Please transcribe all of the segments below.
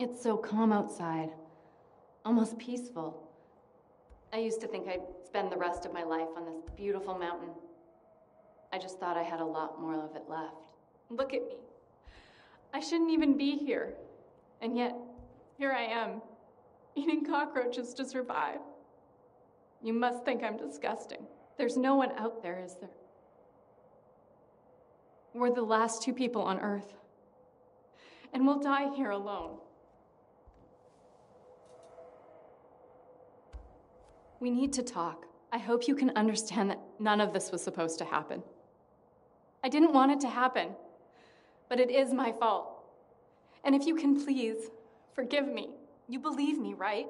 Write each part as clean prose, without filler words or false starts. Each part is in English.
It's so calm outside, almost peaceful. I used to think I'd spend the rest of my life on this beautiful mountain. I just thought I had a lot more of it left. Look at me. I shouldn't even be here. And yet, here I am, eating cockroaches to survive. You must think I'm disgusting. There's no one out there, is there? We're the last two people on Earth. And we'll die here alone. We need to talk. I hope you can understand that none of this was supposed to happen. I didn't want it to happen, but it is my fault. And if you can please, forgive me. You believe me, right?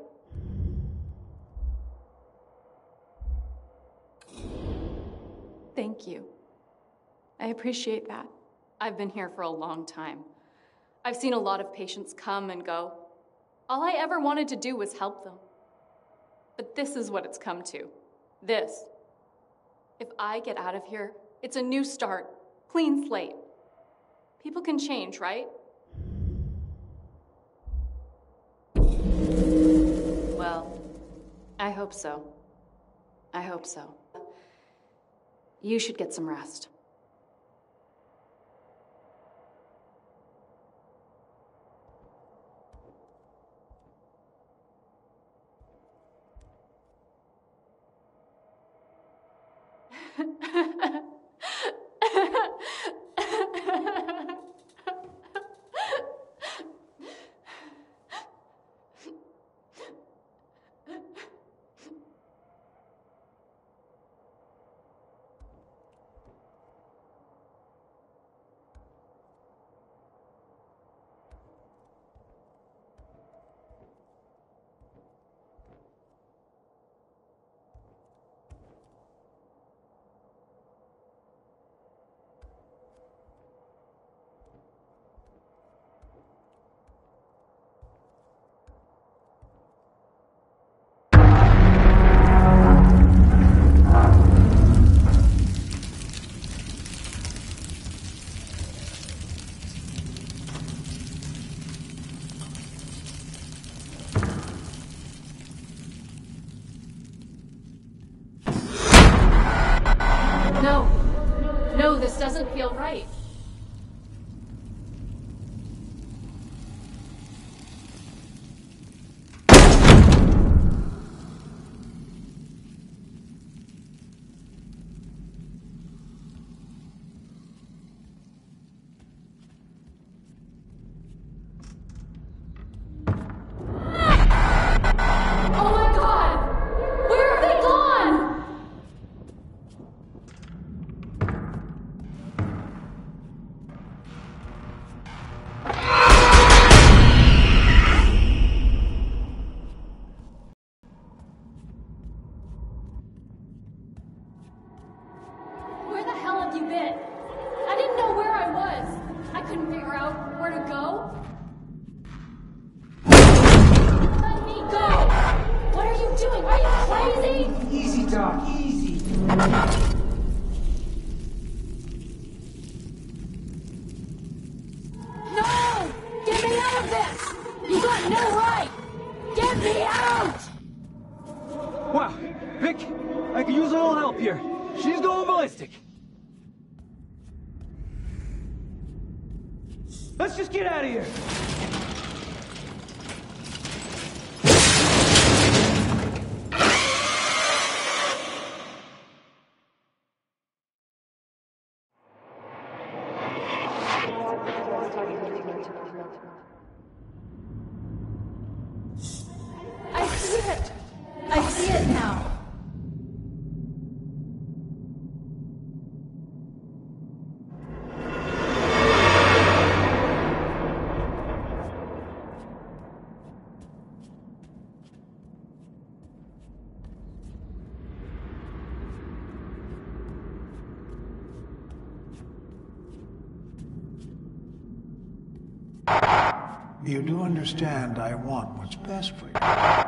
Thank you. I appreciate that. I've been here for a long time. I've seen a lot of patients come and go. All I ever wanted to do was help them. But this is what it's come to. This. If I get out of here, it's a new start, clean slate. People can change, right? Well, I hope so. I hope so. You should get some rest. No, this doesn't feel right. Let's just get out of here! I see it! I see it now! You do understand I want what's best for you.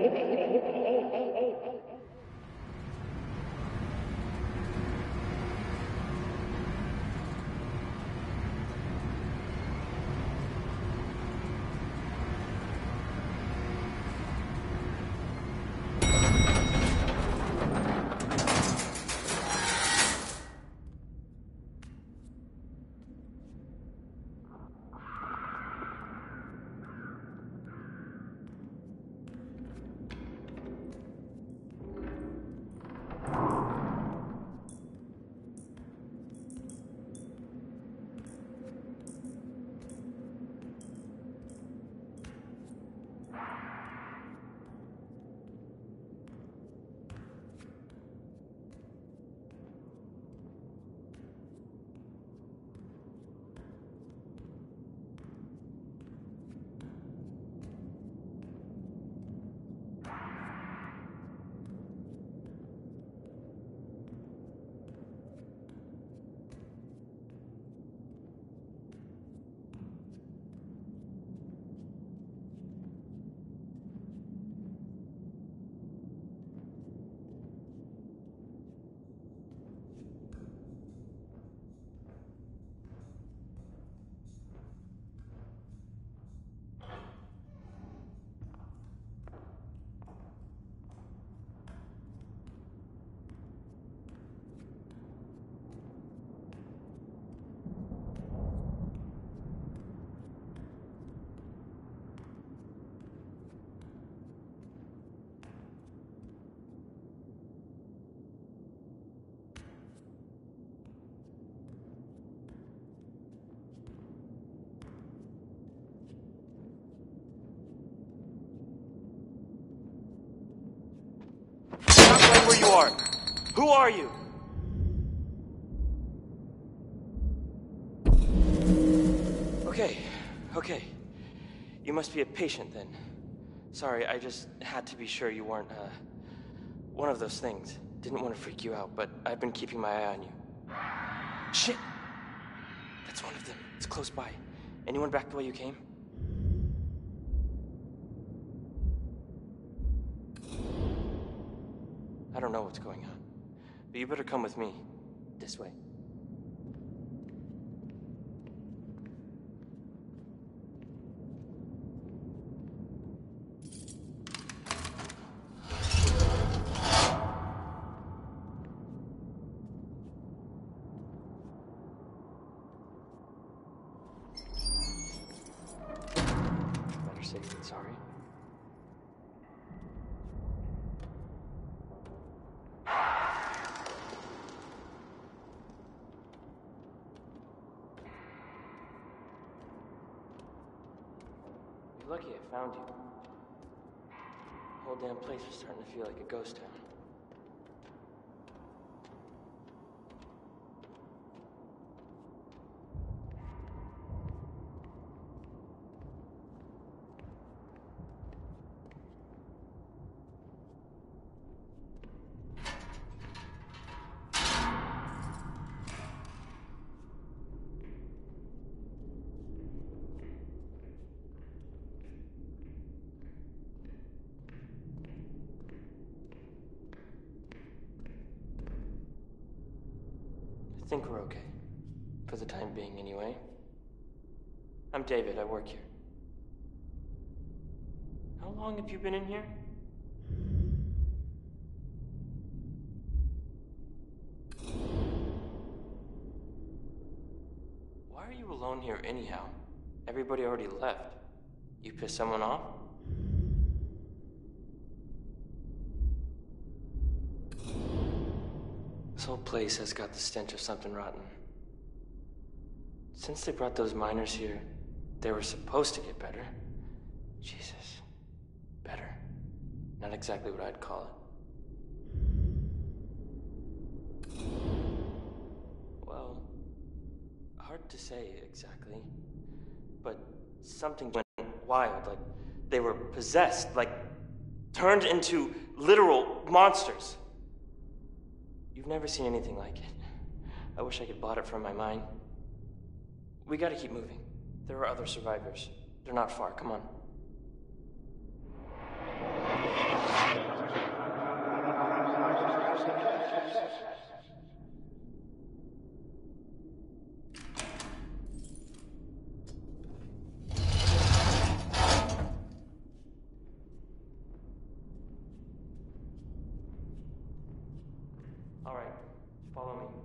Where you are. Who are you? Okay. You must be a patient then. Sorry, I just had to be sure you weren't, one of those things. Didn't want to freak you out, but I've been keeping my eye on you. Shit! That's one of them. It's close by. Anyone back the way you came? I don't know what's going on, but you better come with me. This way. Better safe than sorry. You're lucky I found you. The whole damn place was starting to feel like a ghost town. I think we're okay. For the time being, anyway. I'm David. I work here. How long have you been in here? Why are you alone here anyhow? Everybody already left. You pissed someone off? This whole place has got the stench of something rotten. Since they brought those miners here, they were supposed to get better. Jesus. Better. Not exactly what I'd call it. Well, hard to say exactly. But something went wild, like they were possessed, like turned into literal monsters. You've never seen anything like it. I wish I could blot it from my mind. We gotta keep moving. There are other survivors. They're not far. Come on. All right, follow me.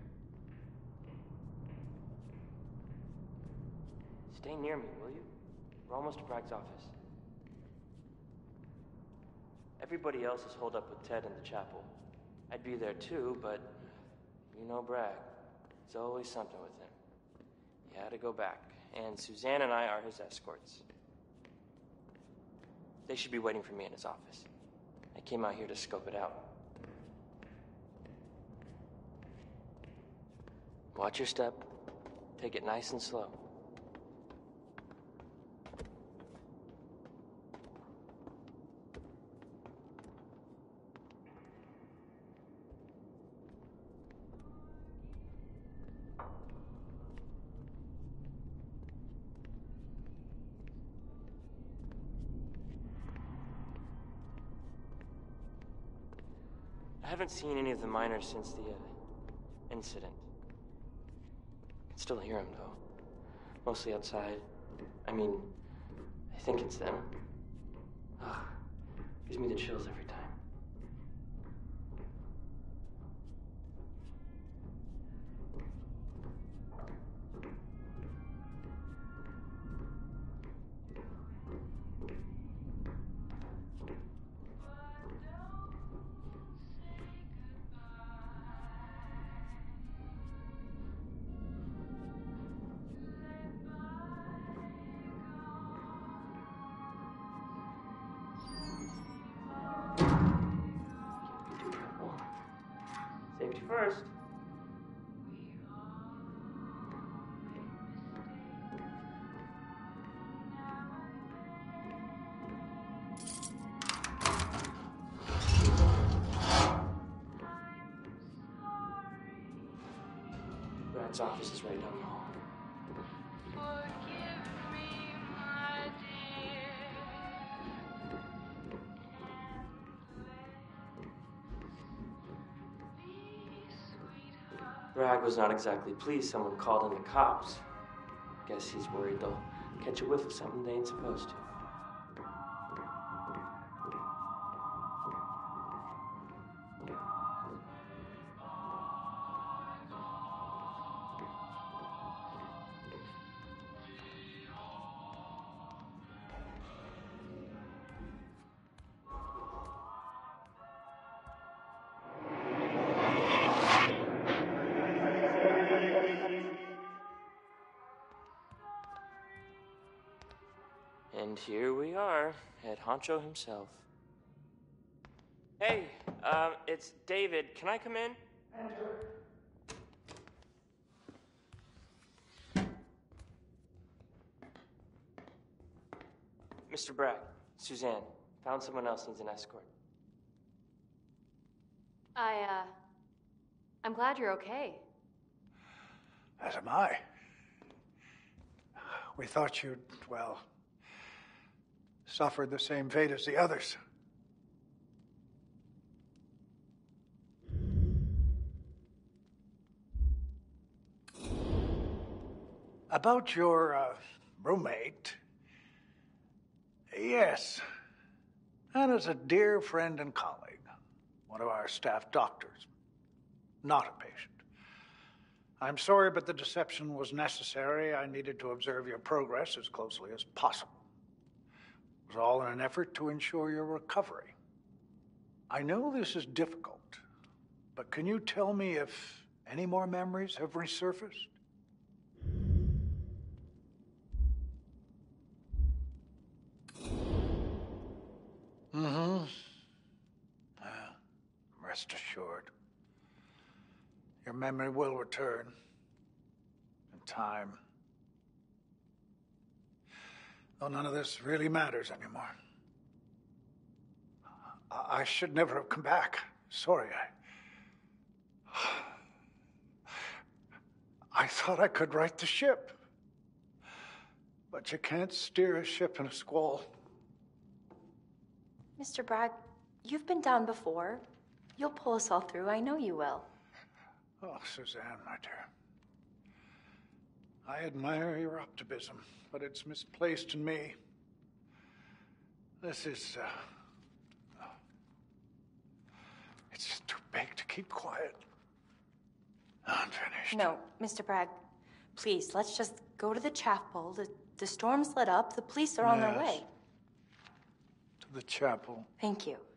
Stay near me, will you? We're almost to Bragg's office. Everybody else is holed up with Ted in the chapel. I'd be there too, but you know Bragg. It's always something with him. He had to go back, and Suzanne and I are his escorts. They should be waiting for me in his office. I came out here to scope it out. Watch your step. Take it nice and slow. I haven't seen any of the miners since the incident. I can still hear them, though. Mostly outside. I mean, I think it's them. Ugh. Gives me the chills every time. Safety first. Brad's office is right down the hall. Bragg was not exactly pleased someone called in the cops. Guess he's worried they'll catch a whiff of something they ain't supposed to. And here we are, Head Honcho himself. Hey, it's David. Can I come in? Mr. Bragg, Suzanne, found someone else needs an escort. I'm glad you're okay. As am I. We thought you'd, well, suffered the same fate as the others. About your roommate. Yes. Anna's a dear friend and colleague. One of our staff doctors. Not a patient. I'm sorry, but the deception was necessary. I needed to observe your progress as closely as possible. It was all in an effort to ensure your recovery. I know this is difficult, but can you tell me if any more memories have resurfaced? Rest assured. Your memory will return. In time. Though none of this really matters anymore. I should never have come back. Sorry, I thought I could right the ship. But you can't steer a ship in a squall. Mr. Bragg, you've been down before. You'll pull us all through. I know you will. Oh, Suzanne, my dear. I admire your optimism, but it's misplaced in me. This is, it's just too big to keep quiet. Unfinished. No, Mr. Bragg, please, let's just go to the chapel. The storm's lit up. The police are on their Yes. way. To the chapel. Thank you.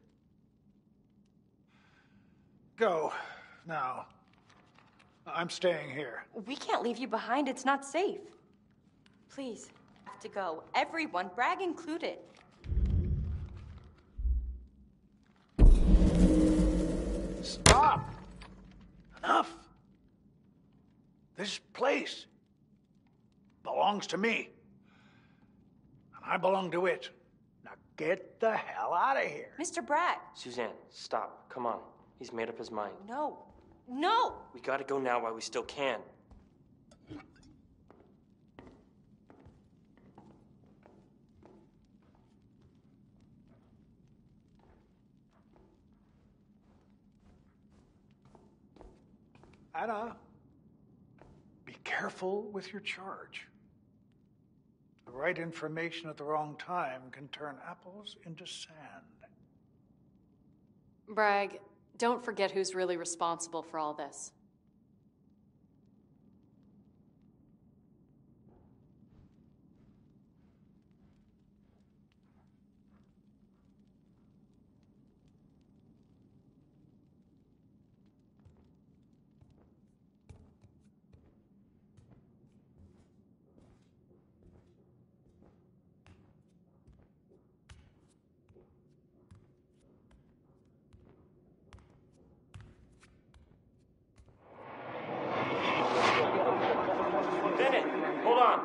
Go, now. I'm staying here. We can't leave you behind. It's not safe. Please, have to go. Everyone, Bragg included. Stop! Enough! This place belongs to me. And I belong to it. Now get the hell out of here. Mr. Bragg, Suzanne, stop. Come on. He's made up his mind. no. No! We gotta go now while we still can. Anna, be careful with your charge. The right information at the wrong time can turn apples into sand. Bragg, don't forget who's really responsible for all this. Bennett, hold on.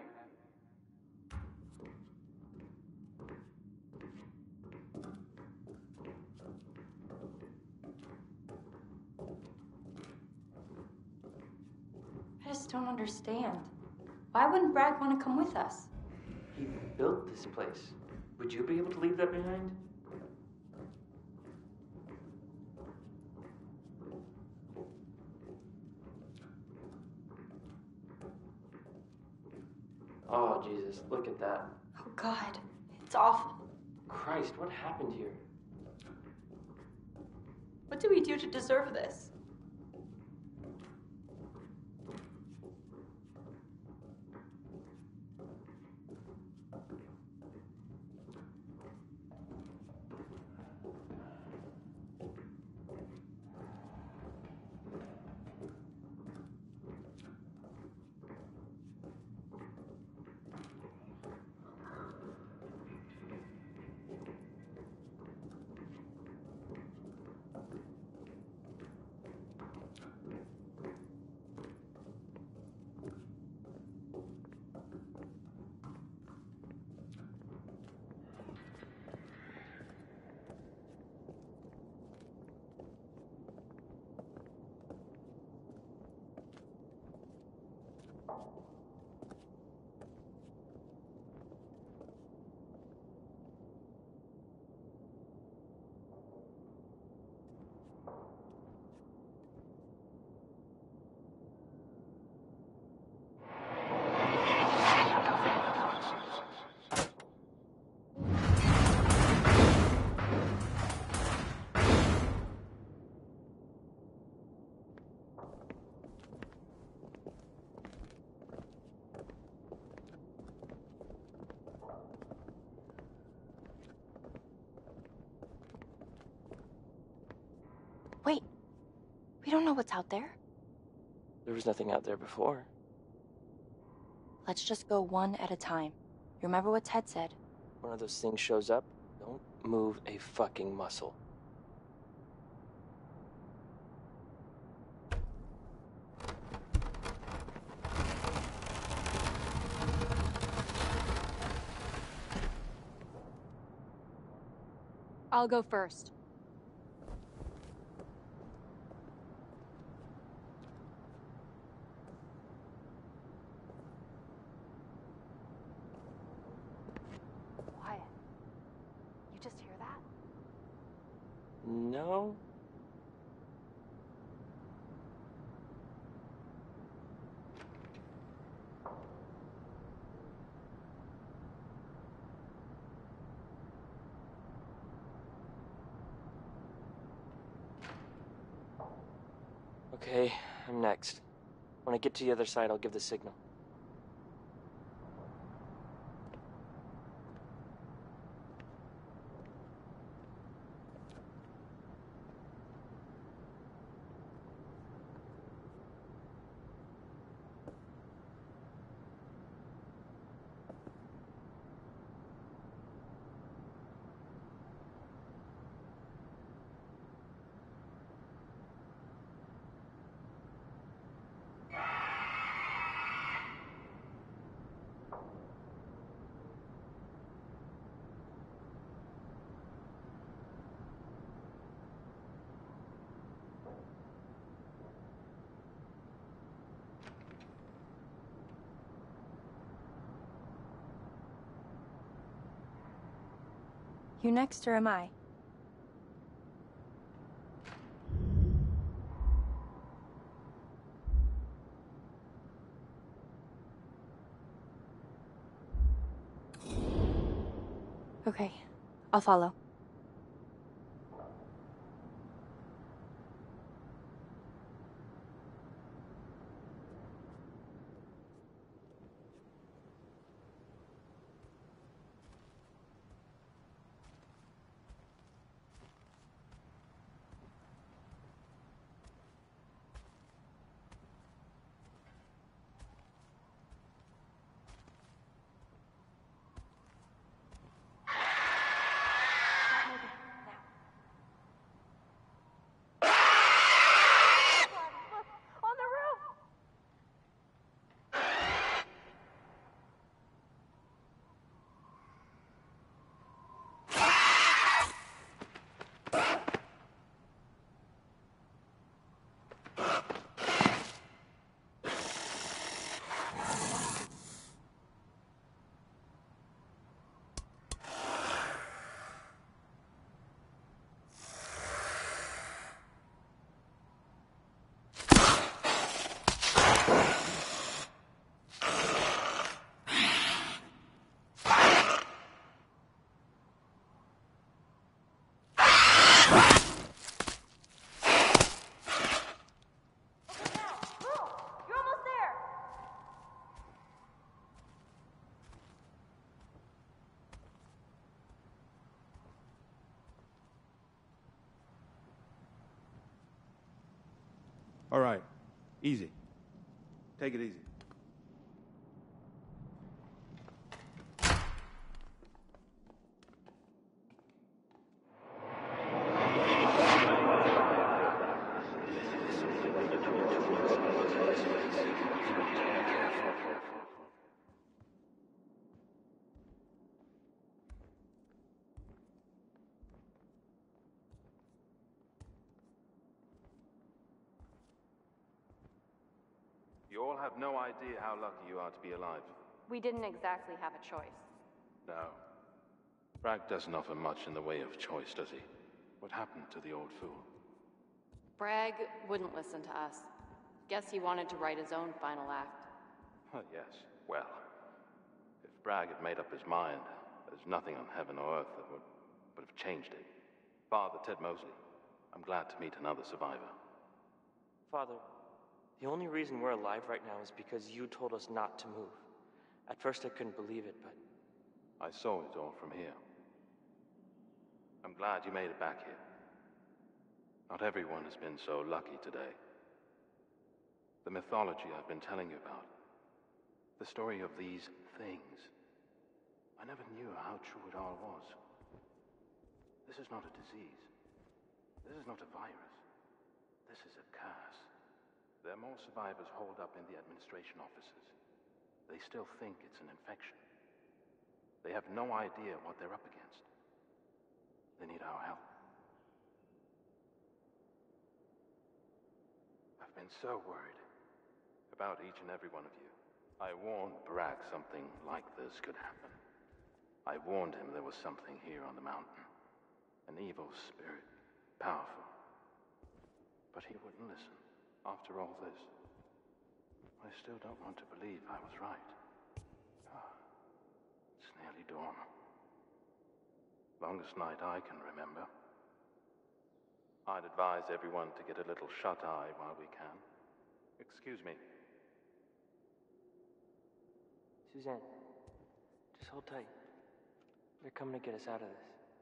I just don't understand. Why wouldn't Bragg want to come with us? He built this place. Would you be able to leave that behind? Oh, Jesus, look at that. Oh, God. It's awful. Christ, what happened here? What do we do to deserve this? Wait. We don't know what's out there. There was nothing out there before. Let's just go one at a time. You remember what Ted said? One of those things shows up, don't move a fucking muscle. I'll go first. Quiet. You just hear that? No? Okay, I'm next. When I get to the other side, I'll give the signal. You next, or am I? Okay, I'll follow. All right. Easy. Take it easy. You all have no idea how lucky you are to be alive. We didn't exactly have a choice. No. Bragg doesn't offer much in the way of choice, does he? What happened to the old fool? Bragg wouldn't listen to us. Guess he wanted to write his own final act. Oh, yes. Well, if Bragg had made up his mind, there's nothing on heaven or earth that would have changed it. Father Ted Mosley, I'm glad to meet another survivor. Father, the only reason we're alive right now is because you told us not to move. At first I couldn't believe it, but... I saw it all from here. I'm glad you made it back here. Not everyone has been so lucky today. The mythology I've been telling you about, the story of these things, I never knew how true it all was. This is not a disease. This is not a virus. This is a curse. There are more survivors holed up in the administration offices. They still think it's an infection. They have no idea what they're up against. They need our help. I've been so worried about each and every one of you. I warned Bragg something like this could happen. I warned him there was something here on the mountain. An evil spirit, powerful. But he wouldn't listen. After all this, I still don't want to believe I was right. It's nearly dawn. Longest night I can remember. I'd advise everyone to get a little shut-eye while we can. Excuse me. Suzanne, just hold tight. They're coming to get us out of this.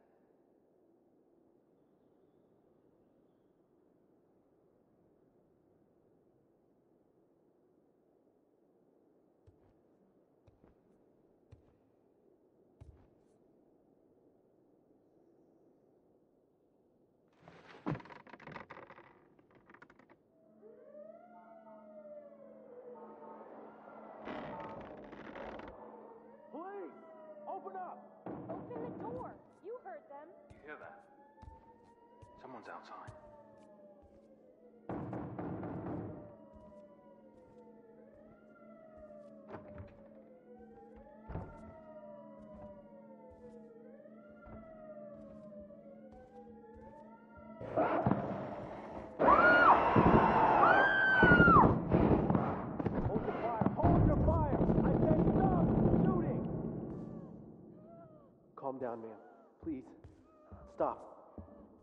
You hear that? Someone's outside. Hold your fire! I said stop shooting! Calm down, ma'am. Please. Stop.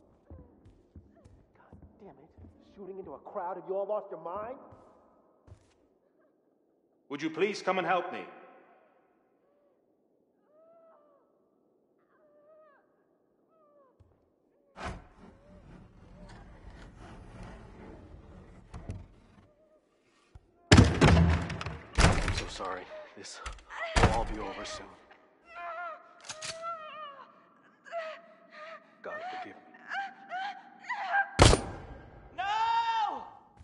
God damn it. Shooting into a crowd? Have you all lost your mind? Would you please come and help me? I'm so sorry. This will all be over soon. God forgive me. No!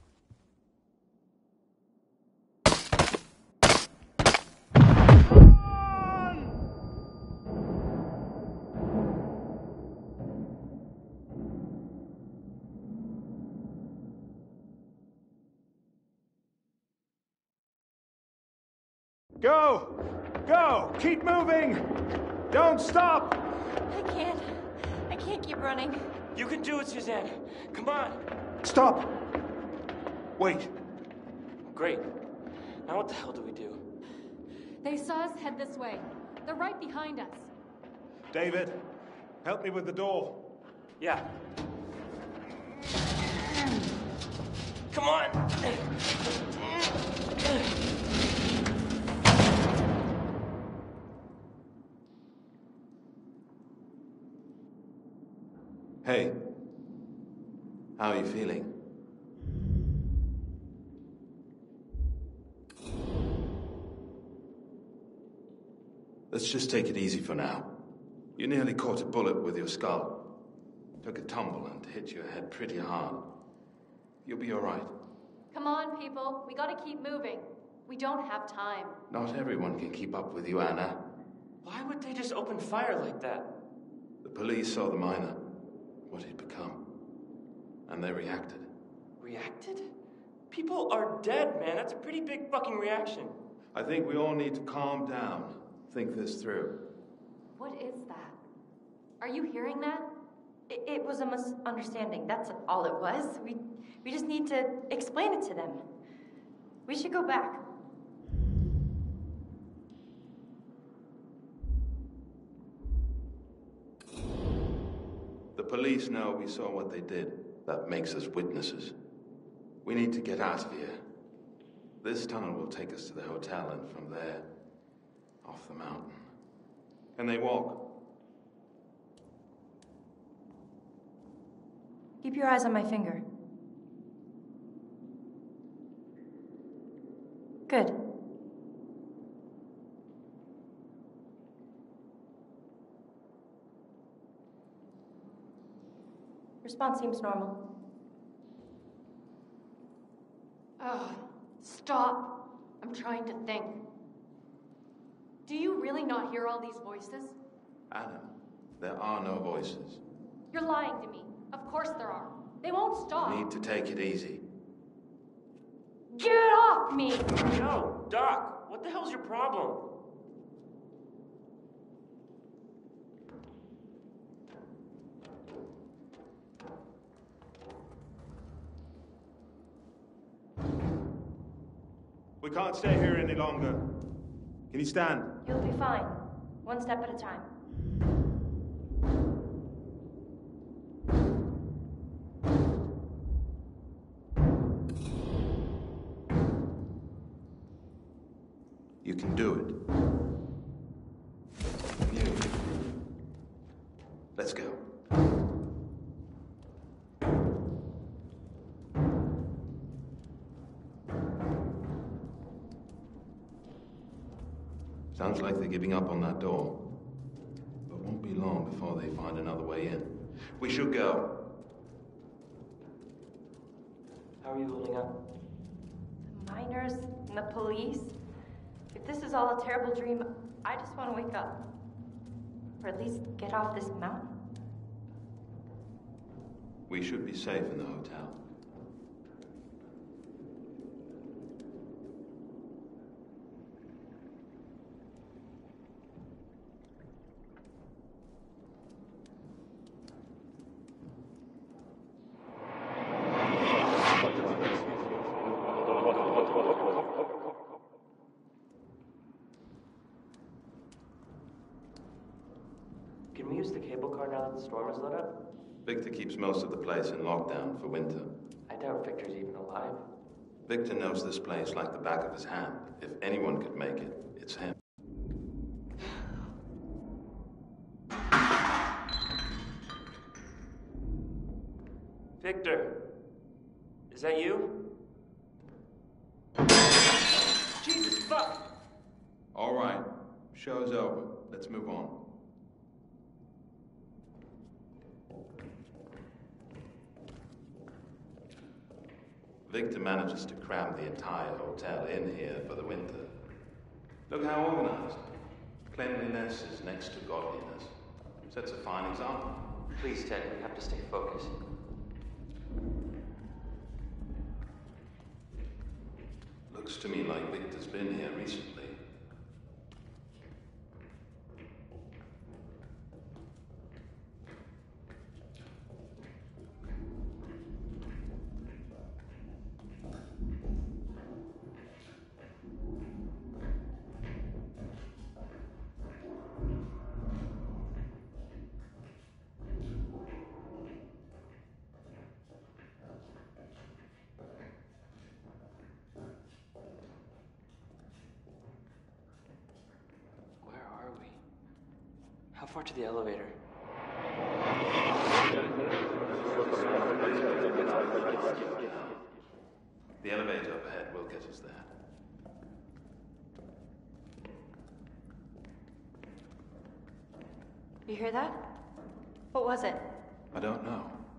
Go! Go! Keep moving! Don't stop! I can't keep running. You can do it, Suzanne. Come on. Stop! Wait. Great. Now what the hell do we do? They saw us head this way. They're right behind us. David, help me with the door. Yeah. Come on. Hey. How are you feeling? Let's just take it easy for now. You nearly caught a bullet with your skull. Took a tumble and hit your head pretty hard. You'll be all right. Come on, people. We gotta keep moving. We don't have time. Not everyone can keep up with you, Anna. Why would they just open fire like that? The police saw the miner, what he'd become, and they reacted. Reacted? People are dead, man. That's a pretty big fucking reaction. I think we all need to calm down, think this through. What is that? Are you hearing that? It was a misunderstanding. That's all it was. We just need to explain it to them. We should go back. The police know we saw what they did. That makes us witnesses. We need to get out of here. This tunnel will take us to the hotel, and from there, off the mountain. Can they walk? Keep your eyes on my finger. Good. Response seems normal. Ugh, stop. I'm trying to think. Do you really not hear all these voices? Adam, there are no voices. You're lying to me. Of course there are. They won't stop. You need to take it easy. Get off me! Yo, Doc, what the hell's your problem? We can't stay here any longer. Can you stand? You'll be fine. One step at a time. You can do it. And you. Let's go. Sounds like they're giving up on that door. But won't be long before they find another way in. We should go. How are you holding up? The miners and the police. If this is all a terrible dream, I just want to wake up. Or at least get off this mountain. We should be safe in the hotel. Can we use the cable car now that the storm is let up? Victor keeps most of the place in lockdown for winter. I doubt Victor's even alive. Victor knows this place like the back of his hand. If anyone could make it, it's him. Victor! Is that you? Jesus fuck! All right. Show's over. Let's move on. Victor manages to cram the entire hotel in here for the winter. Look how organized. Cleanliness is next to godliness. Sets a fine example. Please, Ted, we have to stay focused. Looks to me like Victor's been here recently. Where are we? How far to the elevator? The elevator up ahead will get us there. You hear that? What was it? I don't know.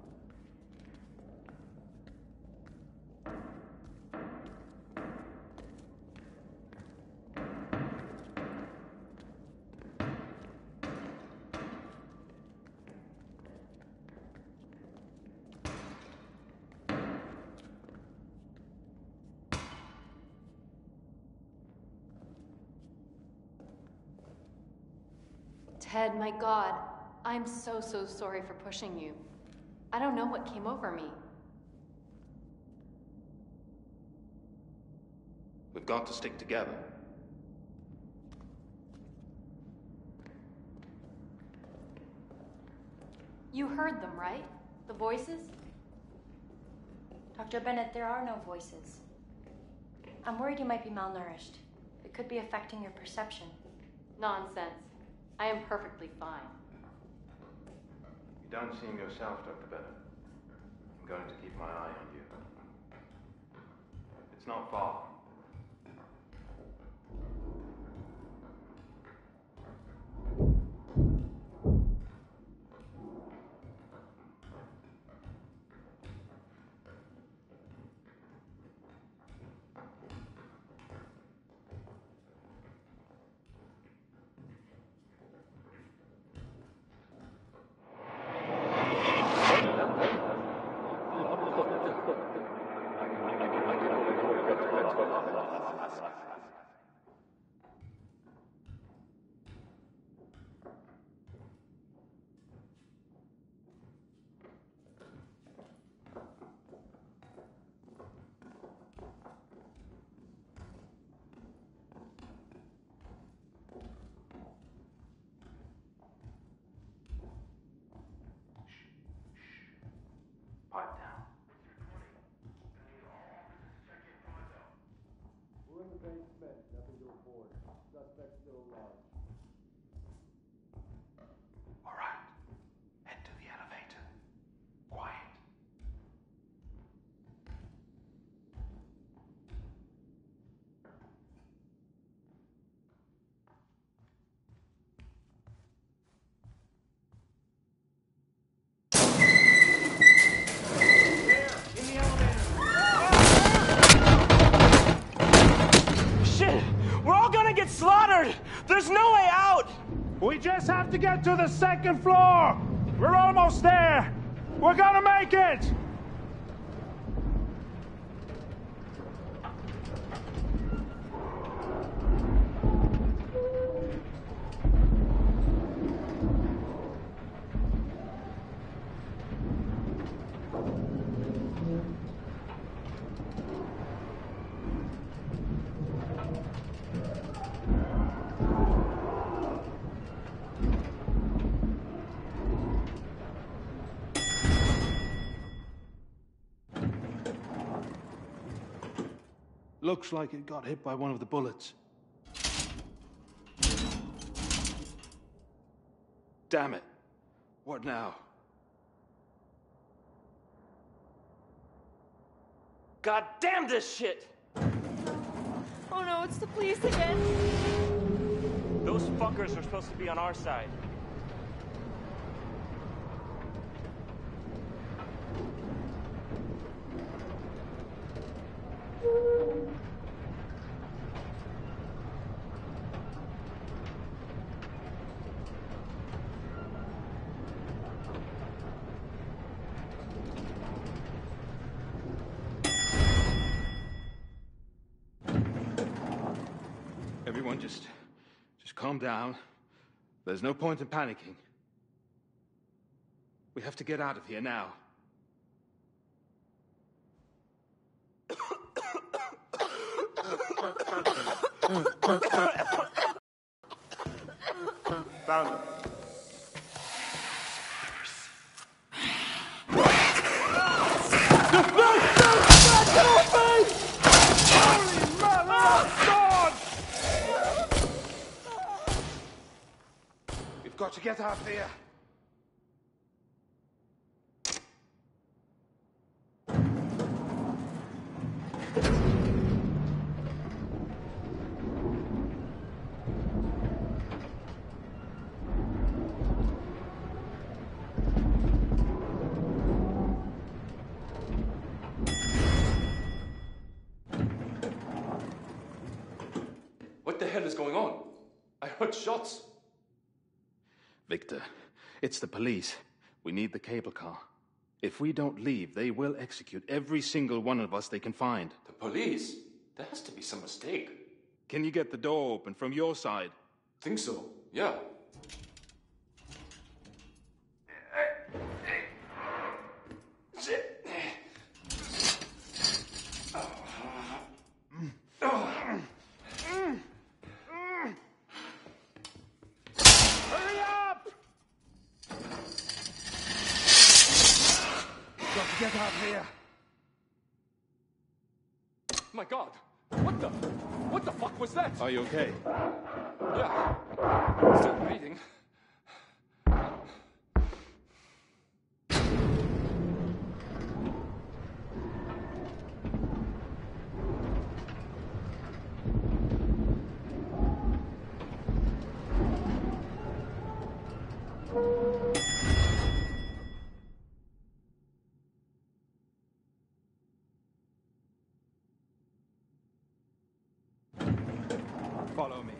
Ted, my God, I'm so sorry for pushing you. I don't know what came over me. We've got to stick together. You heard them, right? The voices? Dr. Bennett, there are no voices. I'm worried you might be malnourished. It could be affecting your perception. Nonsense. I am perfectly fine. You don't seem yourself, Dr. Bennett. I'm going to keep my eye on you. It's not far. Pipe down. We're in the basement, nothing to report. just have to get to the second floor! We're almost there! We're gonna make it! Looks like it got hit by one of the bullets. Damn it. What now? God damn this shit! Oh no, it's the police again. Those fuckers are supposed to be on our side. Everyone just calm down. There's no point in panicking. We have to get out of here now. Found him. We've got to get out of here. What the hell is going on? I heard shots. Victor, it's the police. We need the cable car. If we don't leave, they will execute every single one of us they can find. The police? There has to be some mistake. Can you get the door open from your side? Think so, yeah. Hurry up! We've got to get out of here. My God! What the fuck was that? Are you okay? Yeah. Still breathing. Follow me.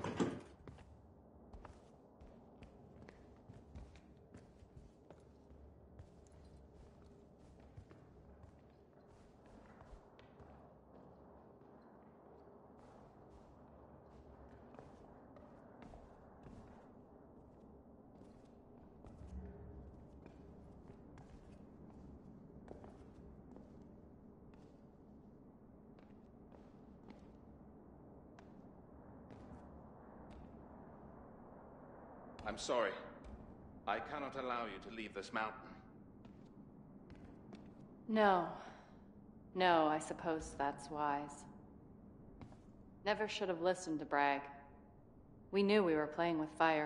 I'm sorry. I cannot allow you to leave this mountain. No. No, I suppose that's wise. Never should have listened to Bragg. We knew we were playing with fire.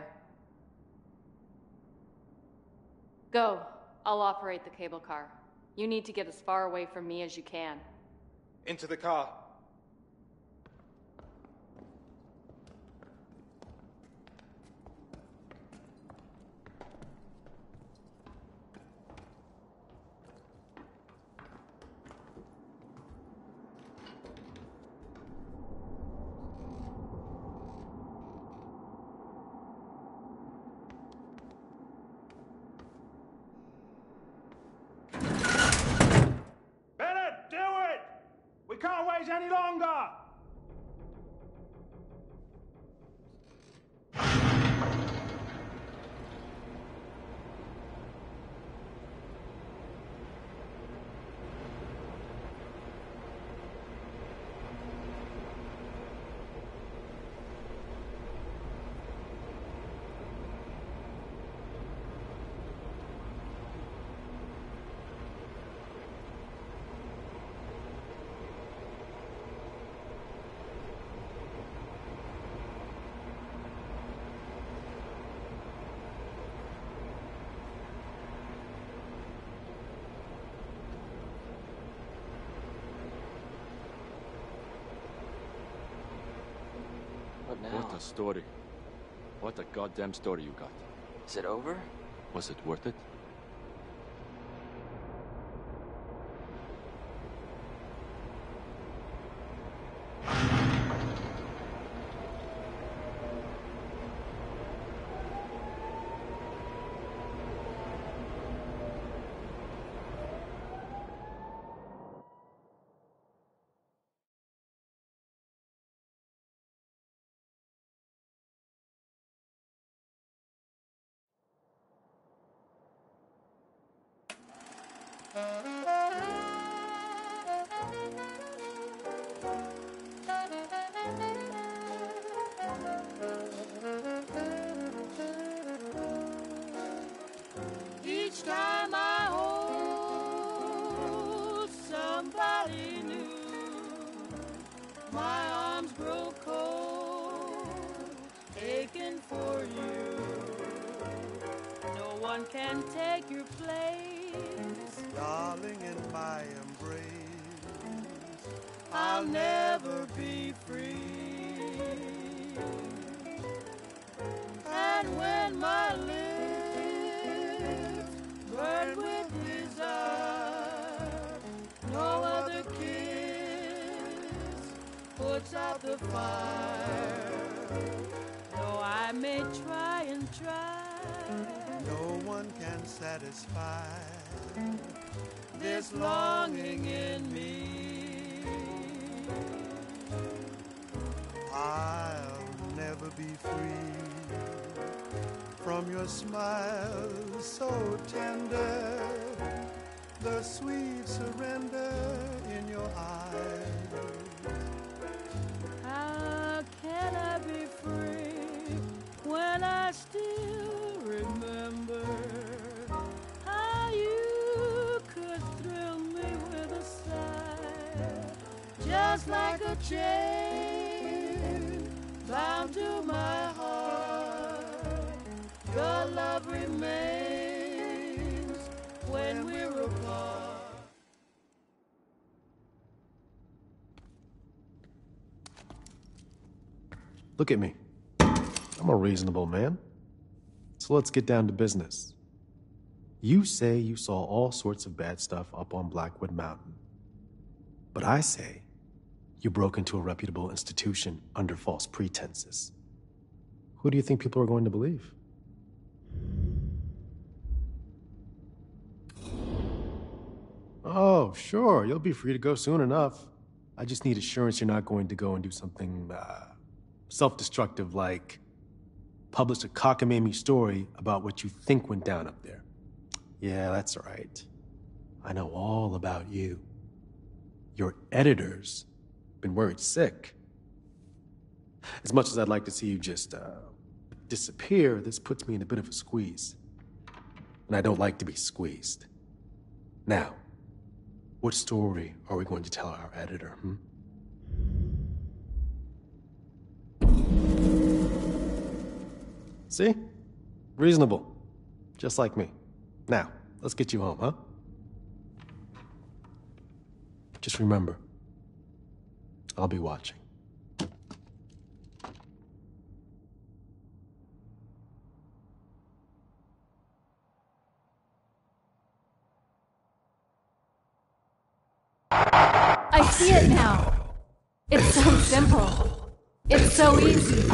Go. I'll operate the cable car. You need to get as far away from me as you can. Into the car. any longer! What now? What a story. What a goddamn story you got. Is it over? Was it worth it? Each time I hold somebody new, my arms grow cold, aching for you. No one can take your place, darling, in my embrace. I'll never be free. And when my lips burn with desire, no other kiss puts out the fire. Though I may try and try, no one can satisfy this longing in me. I'll never be free from your smile so tender, the sweet surrender in your eyes. How can I be free when I still remember how you could thrill me with a sigh, just like a chain bound to my heart. Your love remains when we're apart. Look at me. I'm a reasonable man. So let's get down to business. You say you saw all sorts of bad stuff up on Blackwood Mountain. But I say you broke into a reputable institution under false pretenses. Who do you think people are going to believe? Oh, sure, you'll be free to go soon enough. I just need assurance you're not going to go and do something, self-destructive like publish a cockamamie story about what you think went down up there. Yeah, that's right. I know all about you. Your editor's been worried sick. As much as I'd like to see you just, disappear, this puts me in a bit of a squeeze. And I don't like to be squeezed. Now, what story are we going to tell our editor, See? Reasonable. Just like me. Now, let's get you home, huh? Just remember, I'll be watching. I see it now. It's so simple. It's so easy.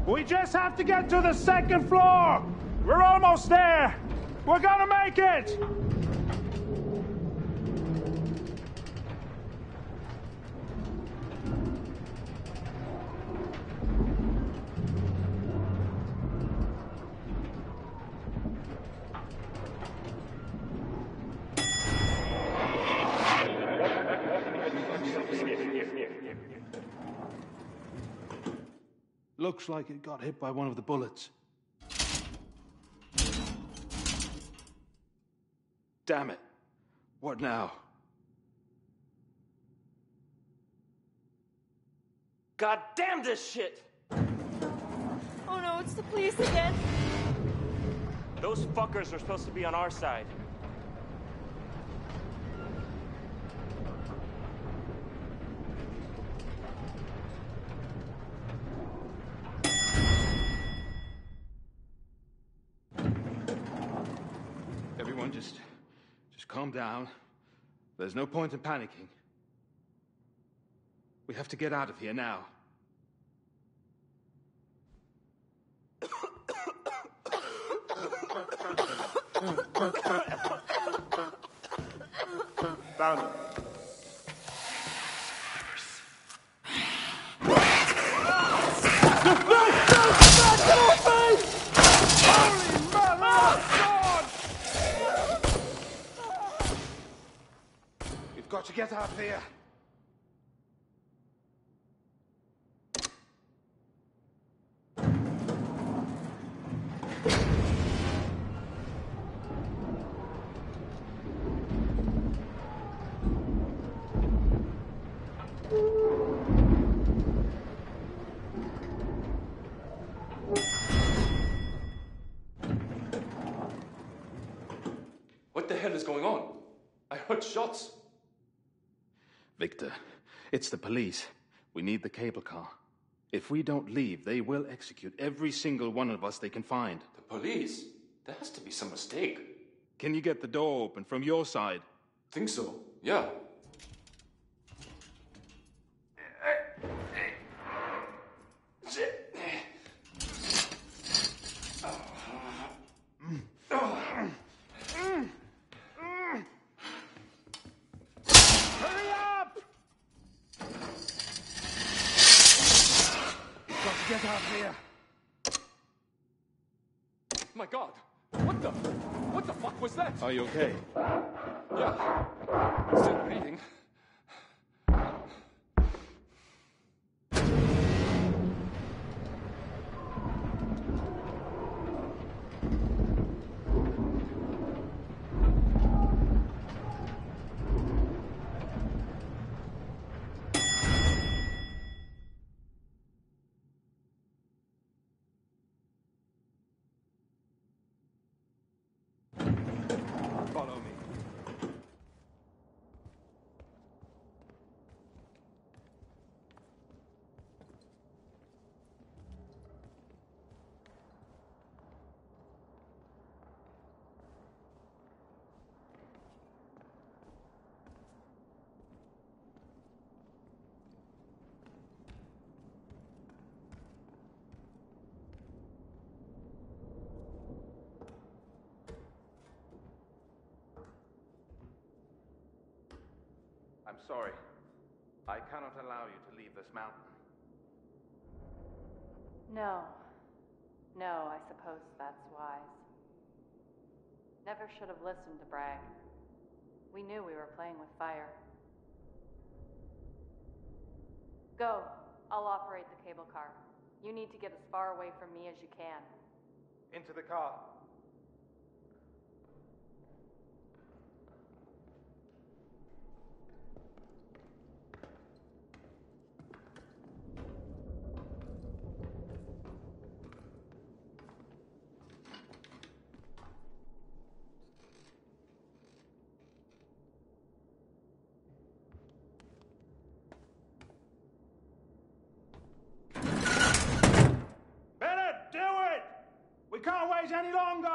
We just have to get to the second floor! We're almost there! We're gonna make it! Looks like it got hit by one of the bullets. Damn it. What now? God damn this shit! Oh no, it's the police again. Those fuckers are supposed to be on our side. Everyone just calm down. There's no point in panicking. We have to get out of here now. Found him. We've got to get out of here. What the hell is going on? I heard shots. Victor, it's the police. We need the cable car. If we don't leave, they will execute every single one of us they can find. The police? There has to be some mistake. Can you get the door open from your side? Think so, yeah. Hurry up! We've got to get out of here. My God! What the fuck was that? Are you okay? Yeah. Still breathing. Follow me. I'm sorry. I cannot allow you to leave this mountain. No, I suppose that's wise. Never should have listened to Bragg. We knew we were playing with fire. Go. I'll operate the cable car. You need to get as far away from me as you can. Into the car. Bennett, do it! We can't wait any longer!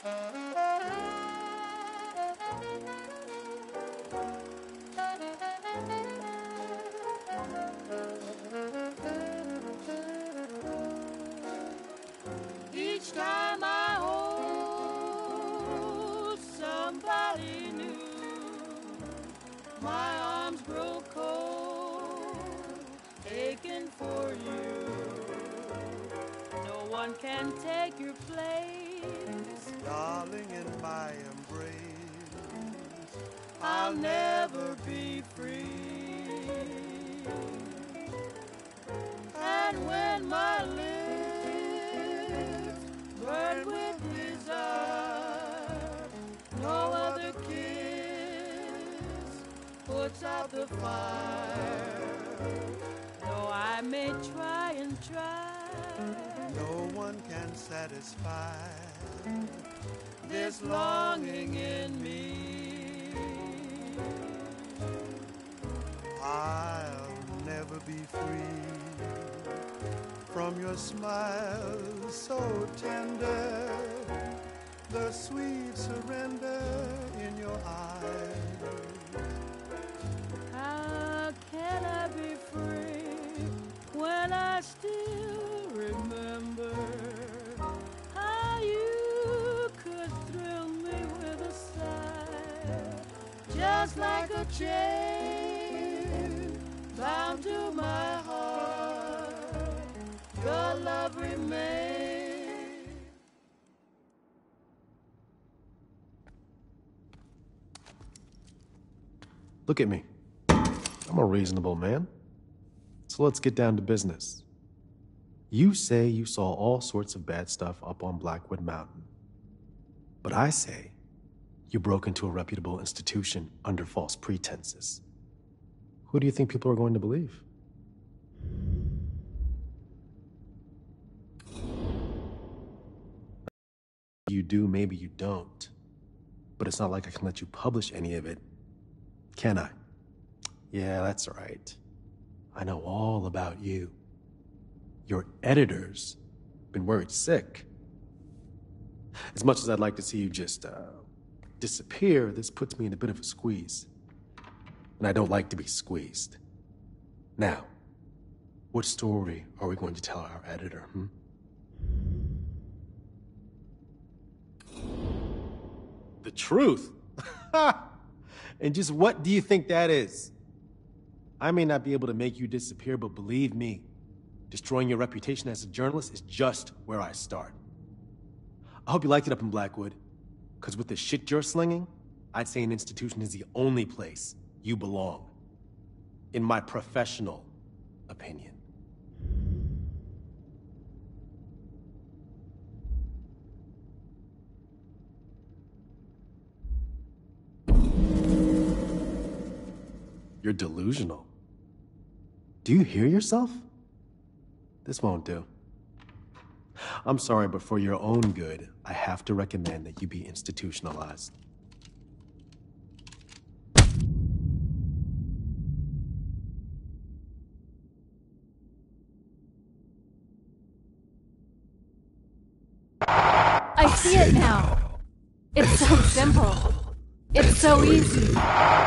Each time I hold somebody new, my arms grow cold, aching for you. No one can take your place, darling, in my embrace. I'll never be free. And when my lips burn with desire, no other kiss puts out the fire. Though I may try and try, no one can satisfy this longing in me. I'll never be free from your smile so tender, the sweet surrender in your eyes. How can I be free when I still remember how you could thrill me with a sigh, just like a chain bound to my heart, your love remains. Look at me. I'm a reasonable man. So let's get down to business. You say you saw all sorts of bad stuff up on Blackwood Mountain. But I say you broke into a reputable institution under false pretenses. Who do you think people are going to believe? You do, maybe you don't. But it's not like I can let you publish any of it, can I? Yeah, that's right. I know all about you. Your editor's been worried sick. As much as I'd like to see you just, disappear, this puts me in a bit of a squeeze. And I don't like to be squeezed. Now, what story are we going to tell our editor, The truth? And just what do you think that is? I may not be able to make you disappear, but believe me, destroying your reputation as a journalist is just where I start. I hope you liked it up in Blackwood, because with the shit you're slinging, I'd say an institution is the only place you belong. In my professional opinion. You're delusional. Do you hear yourself? This won't do. I'm sorry, but for your own good, I have to recommend that you be institutionalized. I see it now. It's so simple. It's so easy.